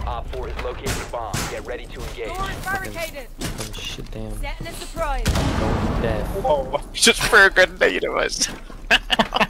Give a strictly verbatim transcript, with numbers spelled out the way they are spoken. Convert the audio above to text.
Op four has located the bomb. Get ready to engage. Door is barricaded. Oh shit, damn. Setting a surprise. Going death. Whoa, just for a grenade of us.